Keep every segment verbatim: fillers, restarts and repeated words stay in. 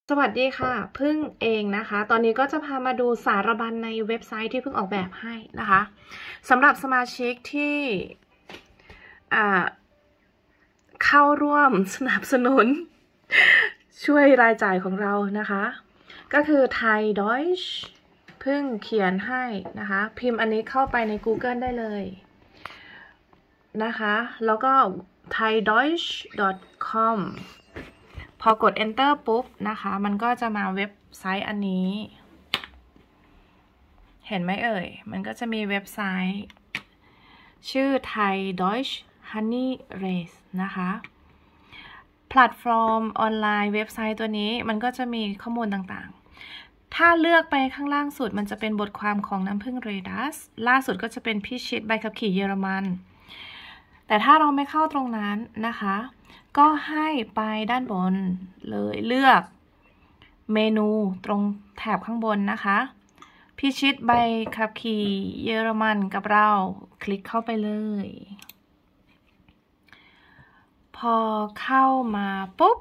สวัสดีค่ะพึ่งเองนะคะตอนนี้ก็จะพามาดูสารบัญในเว็บไซต์ที่พึ่งออกแบบให้นะคะสำหรับสมาชิกที่เข้าร่วมสนับสนุนช่วยรายจ่ายของเรานะคะก็คือไทยดอยช์พึ่งเขียนให้นะคะพิมพ์อันนี้เข้าไปใน Google ได้เลยนะคะแล้วก็ ไทยดอยช์ ดอท คอม พอกด enter ปุ๊บนะคะมันก็จะมาเว็บไซต์อันนี้เห็นไหมเอ่ยมันก็จะมีเว็บไซต์ชื่อ ไทยดอยช์ ฮันนี่ เรซ นะคะแพลตฟอร์มออนไลน์เว็บไซต์ตัวนี้มันก็จะมีข้อมูลต่างๆถ้าเลือกไปข้างล่างสุดมันจะเป็นบทความของน้ำผึ้งเรดัสล่าสุดก็จะเป็นพิชิตใบขับขี่เยอรมันแต่ถ้าเราไม่เข้าตรงนั้นนะคะก็ให้ไปด้านบนเลยเลือกเมนูตรงแถบข้างบนนะคะพิชิตใบขับขี่เยอรมันกับเราคลิกเข้าไปเลยพอเข้ามาปุ๊บ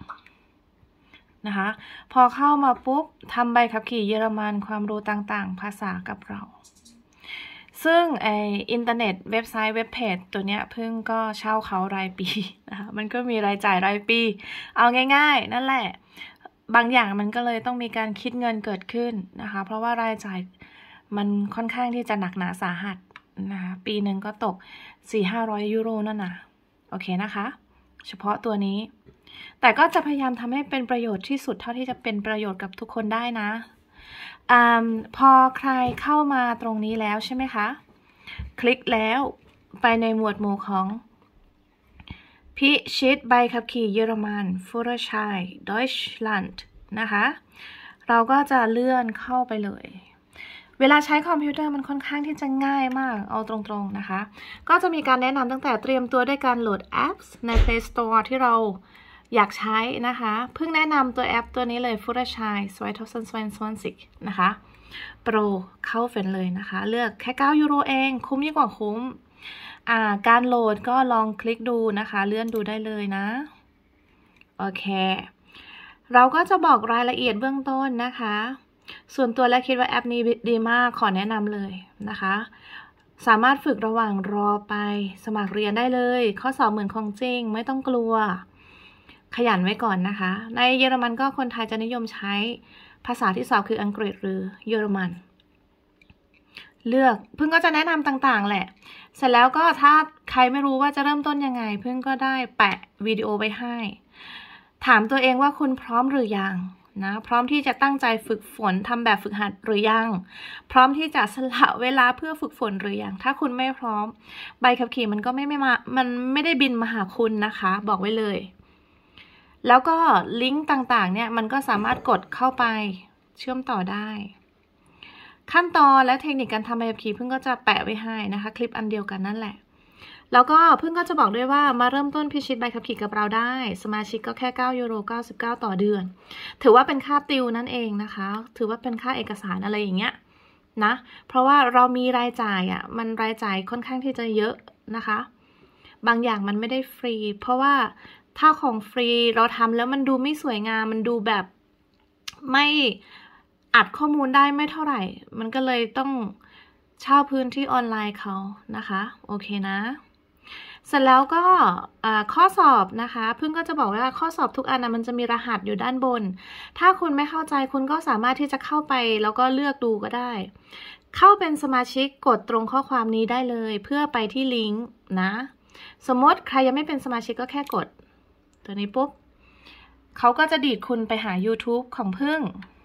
นะคะพอเข้ามาปุ๊บทำใบขับขี่เยอรมันความรู้ต่างๆภาษากับเราซึ่งไออินเทอร์เน็ตเว็บไซต์เว็บเพจตัวเนี้ยเพิ่งก็เช่าเขารายปีนะคะมันก็มีรายจ่ายรายปีเอาง่ายๆนั่นแหละบางอย่างมันก็เลยต้องมีการคิดเงินเกิดขึ้นนะคะเพราะว่ารายจ่ายมันค่อนข้างที่จะหนักหนาสาหัสนะคะปีหนึ่งก็ตก สี่ห้าร้อย ยูโรนั่นนะโอเคนะคะเฉพาะตัวนี้แต่ก็จะพยายามทำให้เป็นประโยชน์ที่สุดเท่าที่จะเป็นประโยชน์กับทุกคนได้นะอพอใครเข้ามาตรงนี้แล้วใช่ไหมคะคลิกแล้วไปในหมวดหมู่ของพิชิตใบขับขี่เยอรมันฟูเรชัยดอยช์ลันด์นะคะเราก็จะเลื่อนเข้าไปเลยเวลาใช้คอมพิวเตอร์มันค่อนข้างที่จะง่ายมากเอาตรงๆนะคะก็จะมีการแนะนำตั้งแต่เตรียมตัวด้วยการโหลดแอปใน Play Store ที่เราอยากใช้นะคะเพิ่งแนะนำตัวแอปตัวนี้เลยฟูเรชัยสองพันยี่สิบนะคะโปรเข้าเฟนเลยนะคะเลือกแค่เก้ายูโรเองคุ้มยิ่งกว่าคุ้มอ่าการโหลดก็ลองคลิกดูนะคะเลื่อนดูได้เลยนะโอเคเราก็จะบอกรายละเอียดเบื้องต้นนะคะส่วนตัวและคิดว่าแอปนี้ดีมากขอแนะนำเลยนะคะสามารถฝึกระหว่างรอไปสมัครเรียนได้เลยข้อสอบเหมือนของจริงไม่ต้องกลัวขยันไว้ก่อนนะคะในเยอรมันก็คนไทยจะนิยมใช้ภาษาที่สอบคืออังกฤษหรือเยอรมันเลือกเพิ่งก็จะแนะนำต่างๆแหละเสร็จแล้วก็ถ้าใครไม่รู้ว่าจะเริ่มต้นยังไงเพิ่งก็ได้แปะวิดีโอไว้ให้ถามตัวเองว่าคุณพร้อมหรือยังนะพร้อมที่จะตั้งใจฝึกฝนทำแบบฝึกหัดหรือยังพร้อมที่จะสละเวลาเพื่อฝึกฝนหรือยังถ้าคุณไม่พร้อมใบขับขี่มันก็ไม่ไม่มามันไม่ได้บินมาหาคุณนะคะบอกไว้เลยแล้วก็ลิงก์ต่างๆเนี่ยมันก็สามารถกดเข้าไปเชื่อมต่อได้ขั้นตอนและเทคนิคการทำใบขับขี่เพิ่งก็จะแปะไว้ให้นะคะคลิปอันเดียวกันนั่นแหละแล้วก็เพิ่งก็จะบอกด้วยว่ามาเริ่มต้นพิชิตใบขับขี่กับเราได้สมาชิกก็แค่เก้ายูโรเก้าสิบเก้าต่อเดือนถือว่าเป็นค่าติวนั่นเองนะคะถือว่าเป็นค่าเอกสารอะไรอย่างเงี้ยนะเพราะว่าเรามีรายจ่ายอ่ะมันรายจ่ายค่อนข้างที่จะเยอะนะคะบางอย่างมันไม่ได้ฟรีเพราะว่าถ้าของฟรีเราทำแล้วมันดูไม่สวยงามมันดูแบบไม่อัดข้อมูลได้ไม่เท่าไหร่มันก็เลยต้องเช่าพื้นที่ออนไลน์เขานะคะโอเคนะเสร็จแล้วก็ข้อสอบนะคะเพิ่งก็จะบอกว่าข้อสอบทุกอันนะมันจะมีรหัสอยู่ด้านบนถ้าคุณไม่เข้าใจคุณก็สามารถที่จะเข้าไปแล้วก็เลือกดูก็ได้เข้าเป็นสมาชิกกดตรงข้อความนี้ได้เลยเพื่อไปที่ลิงก์นะสมมติใครยังไม่เป็นสมาชิกก็แค่กดตัวนี้ปุ๊บเขาก็จะดีดคุณไปหา YouTube ของพึ่ง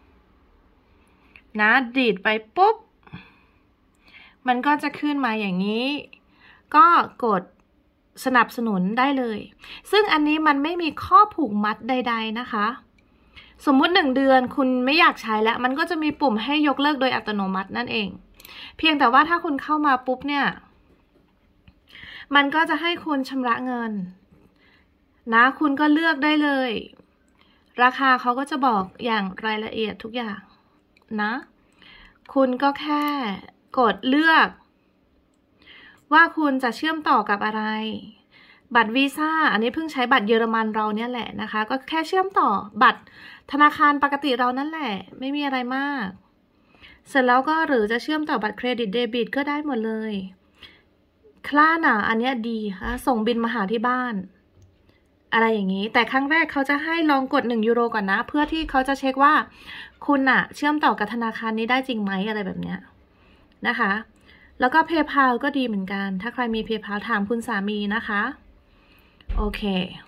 นะดีดไปปุ๊บมันก็จะขึ้นมาอย่างนี้ก็กดสนับสนุนได้เลยซึ่งอันนี้มันไม่มีข้อผูกมัดใดๆนะคะสมมุติหนึ่งเดือนคุณไม่อยากใช้แล้วมันก็จะมีปุ่มให้ยกเลิกโดยอัตโนมัตินั่นเองเพียงแต่ว่าถ้าคุณเข้ามาปุ๊บเนี่ยมันก็จะให้คุณชำระเงินนะคุณก็เลือกได้เลยราคาเขาก็จะบอกอย่างรายละเอียดทุกอย่างนะคุณก็แค่กดเลือกว่าคุณจะเชื่อมต่อกับอะไรบัตรวีซ่าอันนี้เพิ่งใช้บัตรเยอรมันเราเนี่ยแหละนะคะก็แค่เชื่อมต่อบัตรธนาคารปกติเรานั่นแหละไม่มีอะไรมากเสร็จแล้วก็หรือจะเชื่อมต่อบัตรเครดิตเดบิตก็ได้หมดเลยคลาน่ะอันเนี้ยดีค่ะส่งบินมาหาที่บ้านอะไรอย่างนี้แต่ครั้งแรกเขาจะให้ลองกดหนึ่งยูโรก่อนนะเพื่อที่เขาจะเช็คว่าคุณอะเชื่อมต่อกับธนาคารนี้ได้จริงไหมอะไรแบบเนี้ยนะคะแล้วก็ PayPal ก็ดีเหมือนกันถ้าใครมี PayPal ถามคุณสามีนะคะโอเค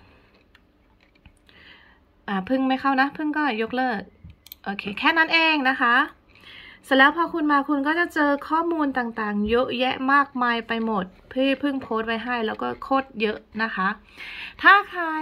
อ่าพึ่งไม่เข้านะพึ่งก็ยกเลิกโอเคแค่นั้นเองนะคะเสร็จแล้วพอคุณมาคุณก็จะเจอข้อมูลต่างๆเยอะแยะมากมายไปหมดพี่พึ่งโพสต์ไว้ให้แล้วก็โคตรเยอะนะคะถ้าใคร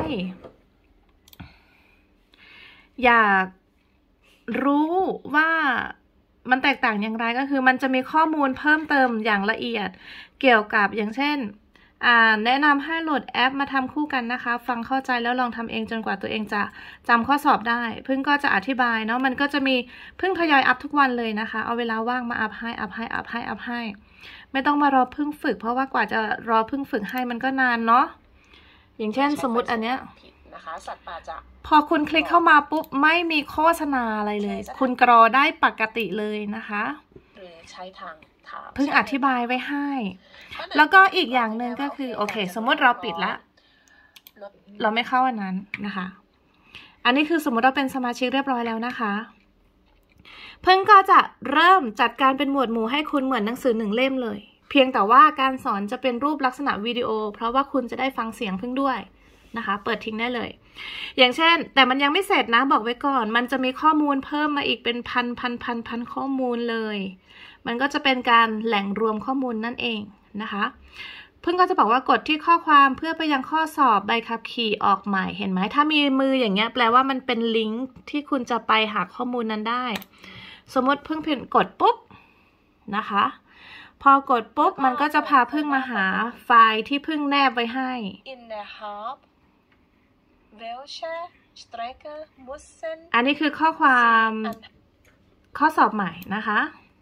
อยากรู้ว่ามันแตกต่างอย่างไรก็คือมันจะมีข้อมูลเพิ่มเติมอย่างละเอียดเกี่ยวกับอย่างเช่นแนะนำให้โหลดแอปมาทำคู่กันนะคะฟังเข้าใจแล้วลองทำเองจนกว่าตัวเองจะจำข้อสอบได้พึ่งก็จะอธิบายเนาะมันก็จะมีพึ่งทยอยอัพทุกวันเลยนะคะเอาเวลาว่างมาอัพให้อัพให้อัพให้อัพให้ไม่ต้องมารอพึ่งฝึกเพราะว่ากว่าจะรอพึ่งฝึกให้มันก็นานเนาะอย่างเช่นสมมุติอันเนี้ยนะคะสัตว์ป่าจะพอคุณคลิกเข้ามาปุ๊บไม่มีโฆษณาอะไรเลยคุณกรอได้ปกติเลยนะคะหรือใช้ทางเพิ่งอธิบายไว้ให้แล้วก็อีกอย่างหนึ่งก็คือโอเคสมมติเราปิดละเราไม่เข้าอันนั้นนะคะอันนี้คือสมมติเราเป็นสมาชิกเรียบร้อยแล้วนะคะเพิ่งก็จะเริ่มจัดการเป็นหมวดหมู่ให้คุณเหมือนหนังสือหนึ่งเล่มเลยเพียงแต่ว่าการสอนจะเป็นรูปลักษณะวิดีโอเพราะว่าคุณจะได้ฟังเสียงเพิ่งด้วยนะคะเปิดทิ้งได้เลยอย่างเช่นแต่มันยังไม่เสร็จนะบอกไว้ก่อนมันจะมีข้อมูลเพิ่มมาอีกเป็นพันพันพันพันข้อมูลเลยมันก็จะเป็นการแหล่งรวมข้อมูลนั่นเองนะคะเพิ่งก็จะบอกว่ากดที่ข้อความเพื่อไปยังข้อสอบใบขับขี่ออกใหม่เห็นไหมถ้ามีมืออย่างเงี้ยแปลว่ามันเป็นลิงก์ที่คุณจะไปหาข้อมูลนั้นได้สมมติเพิ่งพิมพ์กดปุ๊บนะคะพอกดปุ๊บมันก็จะพาเพิ่งมาหาไฟล์ที่เพิ่งแนบไว้ให้ in the hub Welche Strecke müssen อันนี้คือข้อความข้อสอบใหม่นะคะ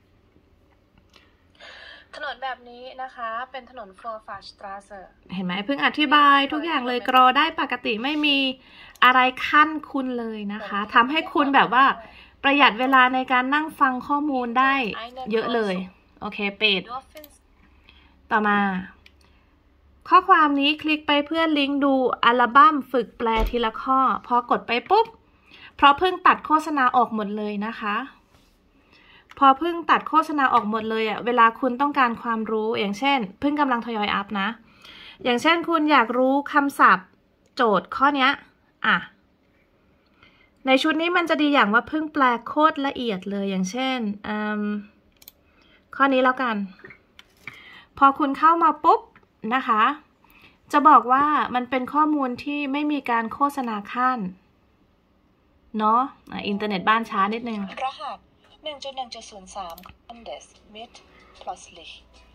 ถนนแบบนี้นะคะเป็นถนน Vorfahrtstraße เห็นไหมเพิ่งอธิบายทุกอย่างเลยกรอได้ปกติไม่มีอะไรขั้นคุณเลยนะคะทำให้คุณแบบว่าประหยัดเวลาในการนั่งฟังข้อมูลได้เยอะเลยโอเคปิดต่อมาข้อความนี้คลิกไปเพื่อลิงก์ดูอัลบั้มฝึกแปลทีละข้อพอกดไปปุ๊บเพราะเพิ่งตัดโฆษณาออกหมดเลยนะคะพอเพิ่งตัดโฆษณาออกหมดเลยอ่ะเวลาคุณต้องการความรู้อย่างเช่นเพิ่งกำลังทยอยอัพนะอย่างเช่นคุณอยากรู้คำศัพท์โจทย์ข้อนี้อ่ะในชุดนี้มันจะดีอย่างว่าเพิ่งแปลโคตรละเอียดเลยอย่างเช่นข้อนี้แล้วกันพอคุณเข้ามาปุ๊บนะคะจะบอกว่ามันเป็นข้อมูลที่ไม่มีการโฆษณาขั้นเนาะอินเทอร์เน็ตบ้านช้านิดนึงรหัส หนึ่งจุดหนึ่งจุดศูนย์สาม Andes mit plötzlich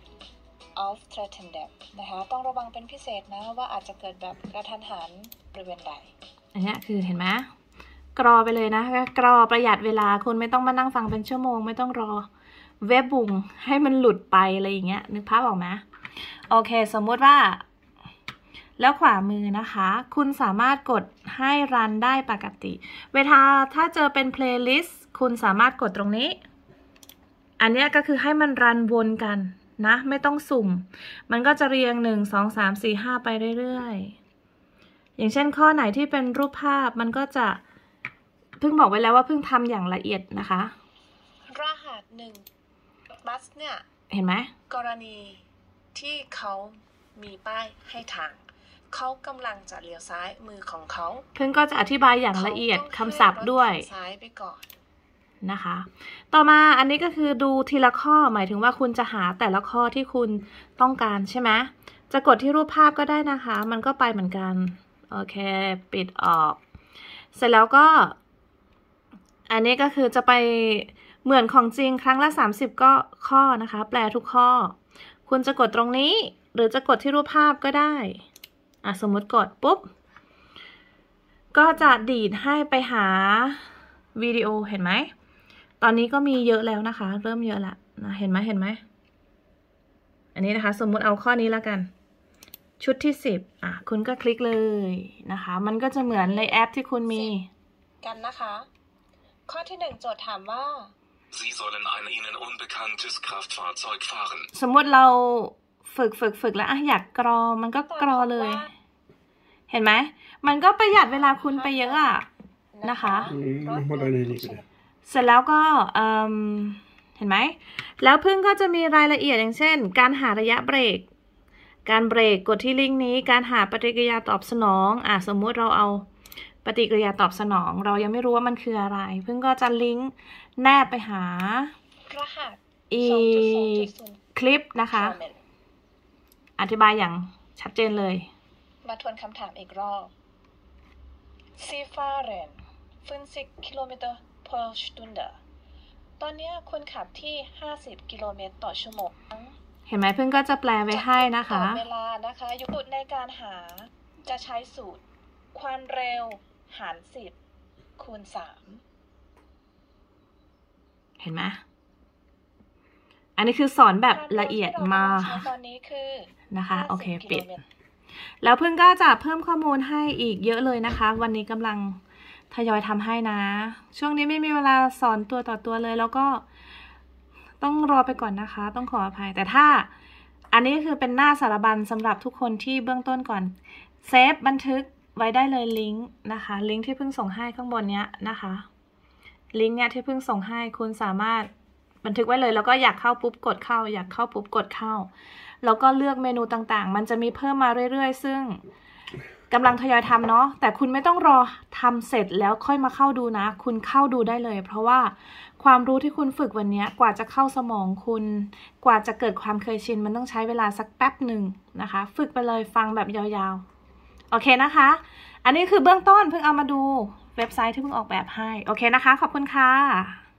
auftreten นะคะต้องระวังเป็นพิเศษนะว่าอาจจะเกิดแบบกระทันหันบริเวณใดอันนี้คือเห็นไหมกรอไปเลยนะกรอประหยัดเวลาคุณไม่ต้องมานั่งฟังเป็นชั่วโมงไม่ต้องรอเว็บบุงให้มันหลุดไปอะไรอย่างเงี้ยนึกภาพออกไหมโอเคสมมุติว่าแล้วขวามือนะคะคุณสามารถกดให้รันได้ปกติเวลาถ้าเจอเป็นเพลย์ลิสต์คุณสามารถกดตรงนี้อันนี้ก็คือให้มันรันวนกันนะไม่ต้องสุ่มมันก็จะเรียงหนึ่ง สอง สาม สี่ ห้าไปเรื่อยๆอย่างเช่นข้อไหนที่เป็นรูปภาพมันก็จะเพิ่งบอกไว้แล้วว่าเพิ่งทำอย่างละเอียดนะคะรหัสหนึ่งบัสเนี่ยเห็นไหมกรณีที่เขามีป้ายให้ทางเขากำลังจะเลี้ยวซ้ายมือของเขาเพิ่งก็จะอธิบายอย่างละเอียดคำศัพท์ด้วยซ้ายไปก่อนนะคะต่อมาอันนี้ก็คือดูทีละข้อหมายถึงว่าคุณจะหาแต่ละข้อที่คุณต้องการใช่ไหมจะกดที่รูปภาพก็ได้นะคะมันก็ไปเหมือนกันโอเคปิดออกเสร็จแล้วก็อันนี้ก็คือจะไปเหมือนของจริงครั้งละสามสิบก็ข้อนะคะแปลทุกข้อคุณจะกดตรงนี้หรือจะกดที่รูปภาพก็ได้อ่ะสมมติกดปุ๊บก็จะดีดให้ไปหาวิดีโอเห็นไหมตอนนี้ก็มีเยอะแล้วนะคะเริ่มเยอะละนะเห็นไหมเห็นไหมอันนี้นะคะสมมุติเอาข้อนี้แล้วกันชุดที่สิบอ่ะคุณก็คลิกเลยนะคะมันก็จะเหมือนในแอปที่คุณมีกันนะคะ ข้อที่หนึ่งโจทย์ถามว่า Sie sollen ein ihnen unbekanntes Kraftfahrzeug fahren. สมมติเราฝึกฝึกฝึกแล้วอะอยากกรอมันก็กรอเลย เห็นไหมมันก็ประหยัดเวลาคุณไปเยอะอะนะคะ เสร็จแล้วก็เอ่อเห็นไหมแล้วพึ่งก็จะมีรายละเอียดอย่างเช่นการหาระยะเบรกการเบรกกดที่ลิงก์นี้การหาปฏิกิริยาตอบสนองอ่ะสมมุติเราเอาปฏิกิริยาตอบสนองเรายังไม่รู้ว่ามันคืออะไรพึ่งก็จะลิงก์แนบไปหารหัสอีคลิปนะคะอธิบายอย่างชัดเจนเลยมาทวนคำถามอีกรอบ Sie fahren fünfzig Kilometer pro Stunde ตอนนี้คุณขับที่ห้าสิบกิโลเมตรต่อชั่วโมงเห็นไหมเพิ่งก็จะแปลไว้ให้นะคะเวลานะคะยุทธในการหาจะใช้สูตรความเร็วหารสิบคูณสามเห็นไหมอันนี้คือสอนแบบละเอียดมากตอนนี้คือนะคะโอเคปิดแล้วเพิ่งก็จะเพิ่มข้อมูลให้อีกเยอะเลยนะคะวันนี้กำลังทยอยทำให้นะช่วงนี้ไม่มีเวลาสอนตัวต่อตัวเลยแล้วก็ต้องรอไปก่อนนะคะต้องขออภัยแต่ถ้าอันนี้คือเป็นหน้าสารบัญสำหรับทุกคนที่เบื้องต้นก่อนเซฟบันทึกไว้ได้เลยลิงก์นะคะลิงก์ที่เพิ่งส่งให้ข้างบนเนี้ยนะคะลิงก์เนี้ยที่เพิ่งส่งให้คุณสามารถบันทึกไว้เลยแล้วก็อยากเข้าปุ๊บกดเข้าอยากเข้าปุ๊บกดเข้าแล้วก็เลือกเมนูต่างๆมันจะมีเพิ่มมาเรื่อยๆซึ่งกำลังทยอยทำเนาะแต่คุณไม่ต้องรอทำเสร็จแล้วค่อยมาเข้าดูนะคุณเข้าดูได้เลยเพราะว่าความรู้ที่คุณฝึกวันนี้กว่าจะเข้าสมองคุณกว่าจะเกิดความเคยชินมันต้องใช้เวลาสักแป๊บหนึ่งนะคะฝึกไปเลยฟังแบบยาวๆโอเคนะคะอันนี้คือเบื้องต้นเพิ่งเอามาดูเว็บไซต์ที่เพิ่งออกแบบให้โอเคนะคะขอบคุณค่ะ